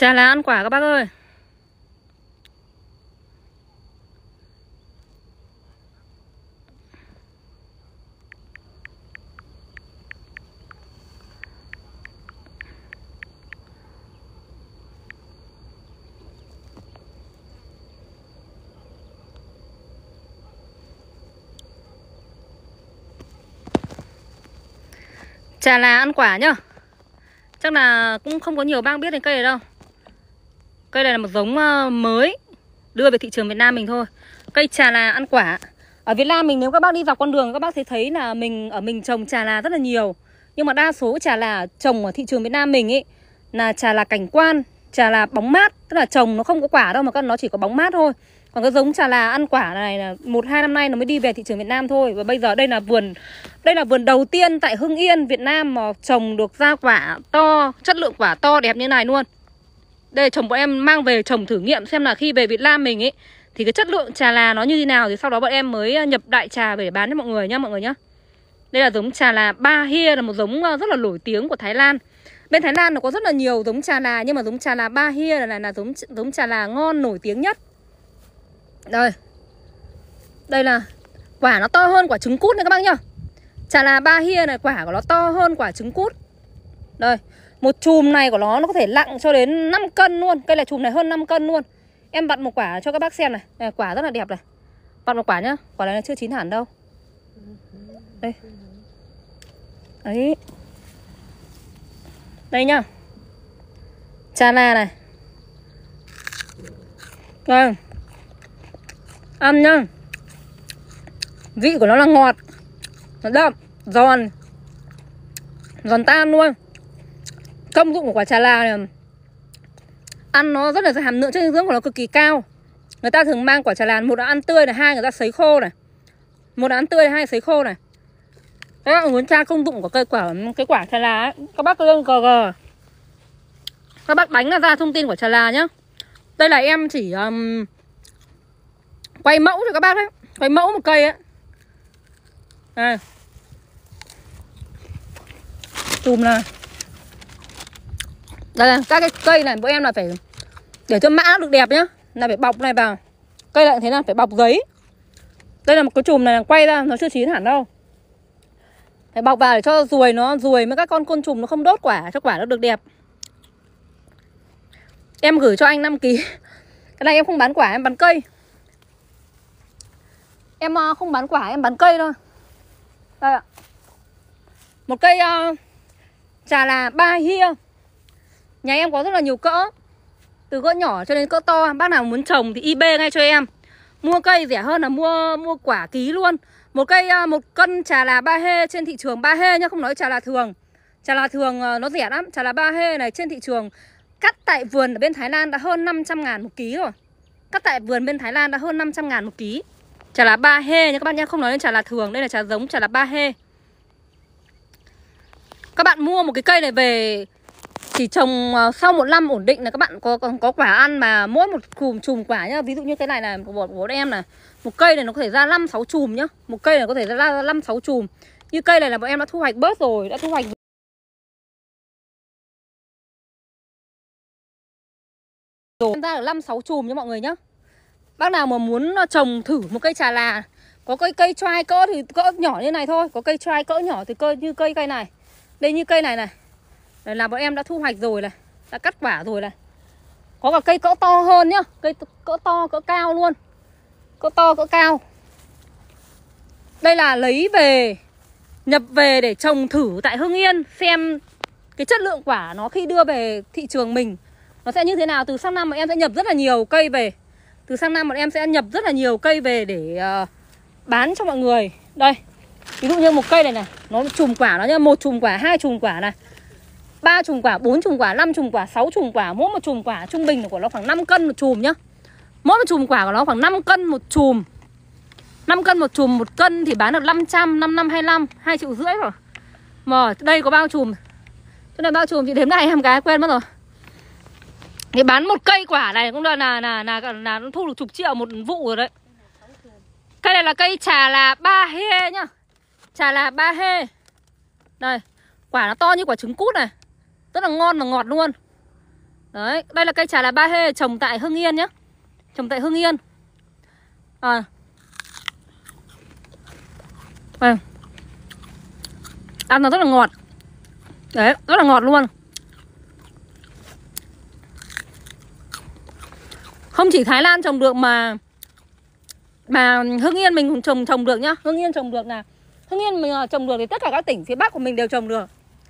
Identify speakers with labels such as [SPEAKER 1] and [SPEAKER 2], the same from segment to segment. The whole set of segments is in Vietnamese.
[SPEAKER 1] Trà là ăn quả các bác ơi. Trà là ăn quả nhá. Chắc là cũng không có nhiều bác biết đến cây này đâu. Cây này là một giống mới đưa về thị trường Việt Nam mình thôi. Cây trà là ăn quả. Ở Việt Nam mình nếu các bác đi dọc con đường các bác sẽ thấy là mình trồng trà là rất là nhiều. Nhưng mà đa số trà là trồng ở thị trường Việt Nam mình ấy là trà là cảnh quan, trà là bóng mát. Tức là trồng nó không có quả đâu mà nó chỉ có bóng mát thôi. Còn cái giống trà là ăn quả này là 1-2 năm nay nó mới đi về thị trường Việt Nam thôi. Và bây giờ đây là vườn đầu tiên tại Hưng Yên, Việt Nam mà trồng được ra quả to, chất lượng quả to đẹp như này luôn. Đây chồng bọn em mang về trồng thử nghiệm xem là khi về Việt Nam mình ấy thì cái chất lượng trà là nó như thế nào. Thì sau đó bọn em mới nhập đại trà về bán cho mọi người nhá. Đây là giống trà là Ba Hia, là một giống rất là nổi tiếng của Thái Lan. Bên Thái Lan nó có rất là nhiều giống trà là, nhưng mà giống trà là Ba Hia là giống trà là ngon nổi tiếng nhất. Đây là quả nó to hơn quả trứng cút này các bác nhá. Trà là Ba Hia này quả của nó to hơn quả trứng cút. Đây, một chùm này của nó có thể nặng cho đến 5 cân luôn. Cây này chùm này hơn 5 cân luôn. Em vặn một quả cho các bác xem này. Đây, quả rất là đẹp này. Vặn một quả nhá. Quả này là chưa chín hẳn đâu. Đây. Đấy. Đây nhá. Trà là này. Đây. Ăn nhá. Vị của nó là ngọt, nó đậm, giòn, giòn tan luôn. Công dụng của quả trà là này, ăn nó rất là hàm lượng chất dinh dưỡng của nó cực kỳ cao. Người ta thường mang quả trà là, một là ăn tươi này, hai người ta sấy khô này. Một là ăn tươi, hai là sấy khô này. Các bạn muốn tra công dụng của cái quả trà là ấy, các bác cứ lên GG, các bác đánh ra thông tin của trà là nhá. Đây là em chỉ quay mẫu cho các bác đấy, quay mẫu một cây ấy. Đây. Chùm này. Đây là các cái cây này bọn em là phải để cho mã nó được đẹp nhá, là phải bọc này vào. Cây lại thế là phải bọc giấy. Đây là một cái chùm này quay ra nó chưa chín hẳn đâu. Phải bọc vào để cho ruồi với các con côn trùng nó không đốt quả, cho quả nó được đẹp. Em gửi cho anh 5 kg. Cái này em không bán quả, em bán cây. Em không bán quả, em bán cây thôi. Đây ạ. Một cây trà là Ba Hia. Nhà em có rất là nhiều cỡ, từ cỡ nhỏ cho đến cỡ to. Bác nào muốn trồng thì IB ngay cho em. Mua cây rẻ hơn là mua quả ký luôn. Một cân trà là Ba Hê trên thị trường Ba Hê nhá, không nói trà là thường. Trà là thường nó rẻ lắm. Trà là Ba Hê này trên thị trường cắt tại vườn ở bên Thái Lan đã hơn 500.000 một ký rồi. Cắt tại vườn bên Thái Lan đã hơn 500.000 một ký. Trà là Ba Hê nha các bạn nhá, không nói đến trà là thường. Đây là trà giống trà là Ba Hê. Các bạn mua một cái cây này về chỉ trồng sau 1 năm ổn định là các bạn có quả ăn, mà mỗi một chùm quả nhá. Ví dụ như cái này là của bố em này, một cây này nó có thể ra 5-6 chùm nhá. Một cây này có thể ra 5-6 chùm. Như cây này là bọn em đã thu hoạch bớt rồi, đã thu hoạch rồi ra được 5-6 chùm nha mọi người nhá. Bác nào mà muốn trồng thử một cây trà là, có cây trai cỡ thì cỡ nhỏ như này thôi, có cây trai cỡ nhỏ thì như cây này. Đây như cây này này. Đây là bọn em đã thu hoạch rồi này, đã cắt quả rồi này. Có cả cây cỡ to hơn nhá, cây cỡ to cỡ cao luôn. Cỡ to cỡ cao. Đây là lấy về, nhập về để trồng thử tại Hưng Yên, xem cái chất lượng quả nó khi đưa về thị trường mình nó sẽ như thế nào. Từ sang năm bọn em sẽ nhập rất là nhiều cây về. Từ sang năm bọn em sẽ nhập rất là nhiều cây về để bán cho mọi người. Đây, ví dụ như một cây này này, nó chùm quả nó nhá, 1 chùm quả, 2 chùm quả này, 3 chùm quả, 4 chùm quả, 5 chùm quả, 6 chùm quả. Mỗi một chùm quả trung bình của nó khoảng 5 cân một chùm nhá. Mỗi một chùm quả của nó khoảng 5 cân một chùm. 5 cân một chùm, 1 cân thì bán được 500, 525, 2,5 triệu rồi. Mà đây có bao chùm. Chỗ này bao chùm chị đếm này em cái quen mất rồi. Thì bán một cây quả này cũng là nó thu được chục triệu một vụ rồi đấy. Cây này là cây trà là Ba Hê nhá. Trà là Ba Hê. Đây, quả nó to như quả trứng cút này. Rất là ngon và ngọt luôn. Đấy, đây là cây trà là Ba Hê trồng tại Hưng Yên nhá. Trồng tại Hưng Yên. Ăn nó rất là ngọt. Đấy, rất là ngọt luôn. Không chỉ Thái Lan trồng được mà Hưng Yên mình cũng trồng được nhá. Hưng Yên trồng được nè. Hưng Yên mình trồng được thì tất cả các tỉnh phía Bắc của mình đều trồng được.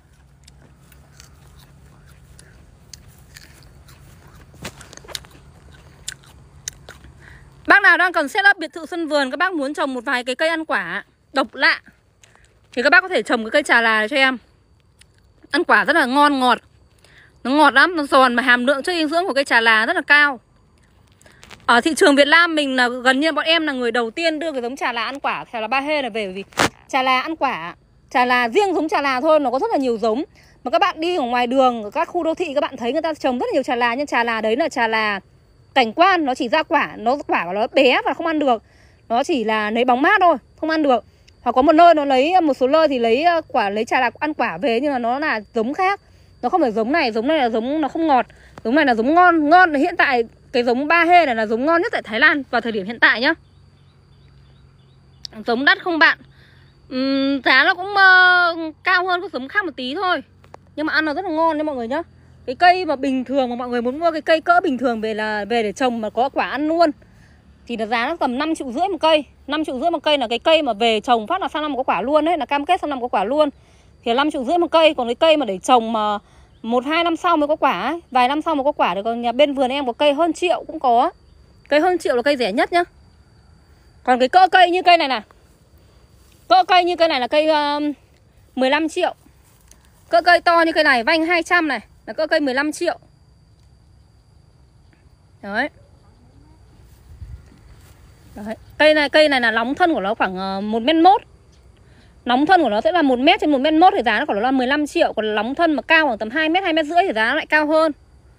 [SPEAKER 1] Bác nào đang cần set up biệt thự sân vườn, các bác muốn trồng một vài cái cây ăn quả độc lạ thì các bác có thể trồng cái cây trà là này cho em. Ăn quả rất là ngon, ngọt. Nó ngọt lắm, nó giòn mà hàm lượng chất dinh dưỡng của cây trà là rất là cao. Ở thị trường Việt Nam mình là gần như bọn em là người đầu tiên đưa cái giống trà là ăn quả trà là Ba Hê là về, bởi vì trà là ăn quả, trà là riêng giống trà là thôi nó có rất là nhiều giống. Mà các bạn đi ở ngoài đường, ở các khu đô thị các bạn thấy người ta trồng rất là nhiều trà là, nhưng trà là đấy là trà là cảnh quan, nó chỉ ra quả, nó quả của nó bé và không ăn được. Nó chỉ là lấy bóng mát thôi, không ăn được. Hoặc có một nơi nó lấy, một số nơi thì lấy trà là ăn quả về, nhưng mà nó là giống khác. Nó không phải giống này là giống nó không ngọt. Giống này là giống ngon, ngon hiện tại cái giống Ba Hê này là giống ngon nhất tại Thái Lan vào thời điểm hiện tại nhá. Giống đắt không bạn. Giá nó cũng cao hơn các giống khác một tí thôi, nhưng mà ăn nó rất là ngon đấy mọi người nhá. Cái cây mà bình thường mà mọi người muốn mua cái cây cỡ bình thường về để trồng mà có quả ăn luôn thì là giá nó tầm 5,5 triệu một cây. 5,5 triệu một cây là cái cây mà về trồng phát là sang năm có quả luôn đấy, là cam kết sang năm có quả luôn. Thì là 5,5 triệu một cây. Còn cái cây mà để trồng mà 1-2 năm sau mới có quả ấy, vài năm sau mới có quả được. Còn nhà bên vườn em có cây hơn triệu cũng có. Cây hơn triệu là cây rẻ nhất nhá. Còn cái cỡ cây như cây này nè, cỡ cây như cây này là cây 15 triệu. Cỡ cây to như cây này vanh 200 này là cỡ cây 15 triệu. Đấy. Đấy. Cây này là nóng thân của nó khoảng 1m1. Nóng thân của nó sẽ là 1m trên 1m1 thì giá nó khoảng là 15 triệu. Còn nóng thân mà cao khoảng tầm 2m, 2m rưỡi thì giá nó lại cao hơn.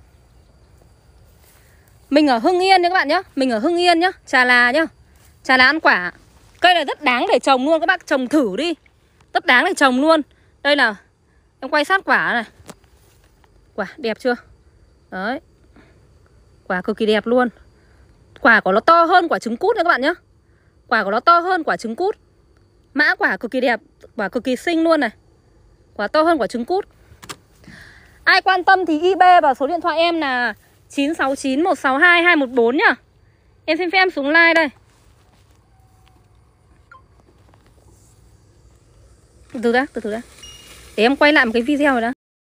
[SPEAKER 1] Mình ở Hưng Yên nhá các bạn nhá. Mình ở Hưng Yên nhá. Trà là nhá. Trà là ăn quả. Cây này rất đáng để trồng luôn. Các bác trồng thử đi. Rất đáng để trồng luôn. Đây là em quay sát quả này. Quả đẹp chưa? Đấy. Quả cực kỳ đẹp luôn. Quả của nó to hơn quả trứng cút nha các bạn nhá. Quả của nó to hơn quả trứng cút. Mã quả cực kỳ đẹp. Quả cực kỳ xinh luôn này. Quả to hơn quả trứng cút. Ai quan tâm thì IB vào số điện thoại em là 969 162 214 nhá. Em xin phép em xuống like đây. Từ từ đã. Để em quay lại một cái video rồi đã.